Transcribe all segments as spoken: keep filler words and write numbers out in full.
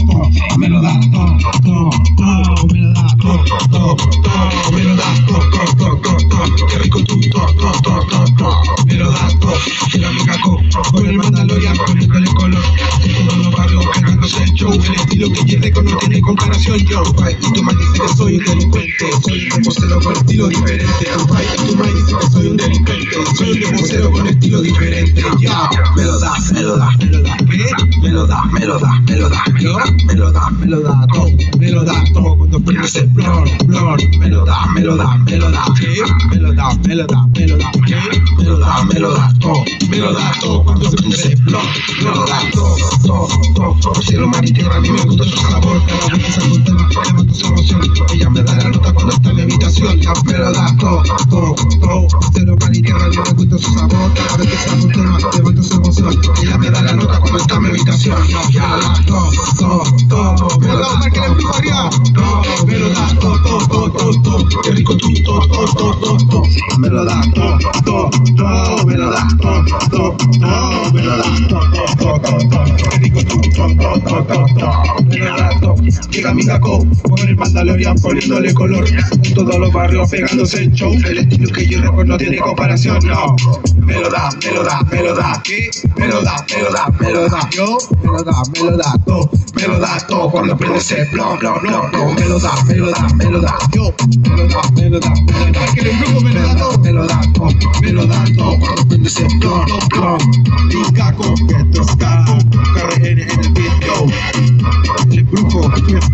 todo, me lo da todo, todo, todo, me lo da todo, todo, todo, me lo da todo, todo, todo, todo, qué rico tú, todo, todo, todo, todo, todo, me lo da todo, llega mi caco, con el Mandalorian poniéndole color, en todos los barrios pegándose el show, el estilo que J Records no tiene comparación, yo, y tu man dice que soy un delincuente, soy un reposero con estilo diferente, y tu man dice que soy un delincuente, soy un reposero con estilo diferente, ya, me lo da, me lo da, me lo da, ¿qué? Me lo da, me lo da, me lo da, ¿yo? Me lo da, me lo da todo, me lo da todo, cuando pone ese blor, blor, me lo da, me lo da, me lo da, ¿qué? Me lo da, me lo da, me lo da, ¿qué? Me lo da, me lo da todo, me lo da todo, cuando se pone ese blor, me lo da todo, todo, todo, todo, cielo, mar y tierra, a mí me gusta su sabor, cada vez que salgo un tema, levanto su emoción, ella me da la nota cuando está en mi habitación, ya me lo da todo, todo, todo, cielo, mar y tierra, a mí me gusta su sabor, cada vez que salgo un tema, levanto su emoción, ella me da la nota cuando está en mi habitación, ya, todo, todo, todo, me lo da todo, me lo da todo, todo, todo, todo, todo, qué rico tú, todo, todo, todo, todo, todo, me lo da todo, todo, todo, me lo da todo, todo, todo, me lo da todo, todo, todo, todo, qué rico tú, todo, todo, todo, todo, todo, me lo da todo, llega mi saco, con el Mandalorian poniéndole color, en todos los barrios pegándose el show, el estilo que yo recuerdo no tiene comparación, no, me lo da, me lo da, me lo da, ¿qué? Me lo da, me lo da, me lo da, yo, me lo da, me lo da todo, me lo da todo, cuando prende ese blon, blon, blon, blon, me lo da, me lo da, me lo da, yo, me lo da, me lo da, me lo da, que el embrujo me lo da todo, me lo da todo, me lo da todo, cuando prende ese blon, blon, blon, Discaco, esto está, K R N en el video, el embrujo,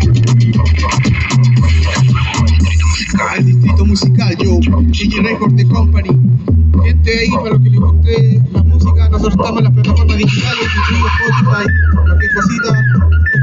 el distrito musical, yo, J Records de Company, gente ahí para los que les guste la música, nosotros estamos en las plataformas digitales, YouTube, Spotify, cualquier cosita.